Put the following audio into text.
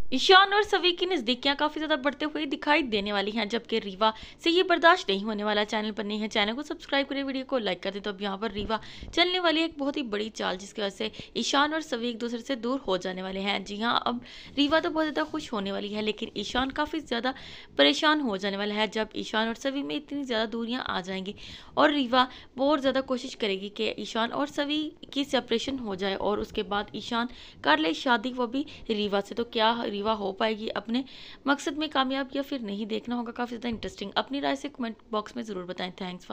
ईशान और सवी की नजदीकियां काफी ज्यादा बढ़ते हुए दिखाई देने वाली हैं, जबकि रीवा से ये बर्दाश्त नहीं होने वाला। चैनल पर नहीं है, चैनल को सब्सक्राइब करें, वीडियो को लाइक कर दें। तो अब यहाँ पर रीवा चलने वाली एक बहुत ही बड़ी चाल, जिसकी वजह से ईशान और सवी एक दूसरे से दूर हो जाने वाले हैं। जी हाँ, अब रीवा तो बहुत ज्यादा खुश होने वाली है, लेकिन ईशान काफी ज्यादा परेशान हो जाने वाला है जब ईशान और सवी में इतनी ज्यादा दूरियां आ जाएंगी। और रीवा बहुत ज्यादा कोशिश करेगी कि ईशान और सवी की सेपरेशन हो जाए और उसके बाद ईशान कर ले शादी, वो भी रीवा से। तो क्या रीवा हो पाएगी अपने मकसद में कामयाब या फिर नहीं, देखना होगा। काफ़ी ज़्यादा इंटरेस्टिंग। अपनी राय से कमेंट बॉक्स में ज़रूर बताएं। थैंक्स।